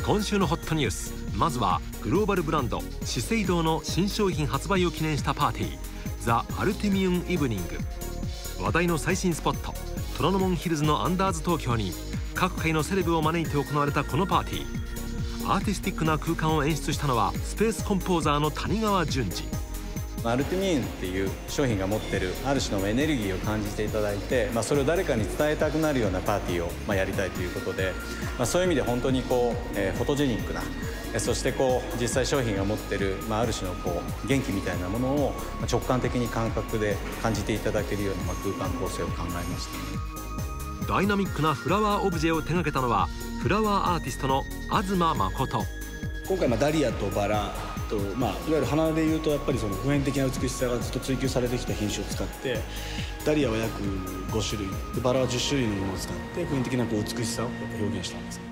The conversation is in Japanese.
今週のホットニュース、まずはグローバルブランド資生堂の新商品発売を記念したパーティー、ザ・アルティミウン・イブニング。話題の最新スポット、虎ノ門ヒルズのアンダーズ東京に各界のセレブを招いて行われたこのパーティー。アーティスティックな空間を演出したのはスペースコンポーザーの谷川淳二。 アルティミウンっていう商品が持ってるある種のエネルギーを感じていただいて、それを誰かに伝えたくなるようなパーティーをやりたいということで、そういう意味で本当にフォトジェニックな、そして実際商品が持ってる、ある種の元気みたいなものを直感的に感覚で感じていただけるような空間構成を考えました。 ダイナミックなフラワーオブジェを手掛けたのはフラワーアーティストの東誠。 今回ダリアとバラと、いわゆる花でいうとやっぱりその普遍的な美しさがずっと追求されてきた品種を使って、ダリアは約5種類、バラは10種類のものを使って普遍的な美しさを表現したんです。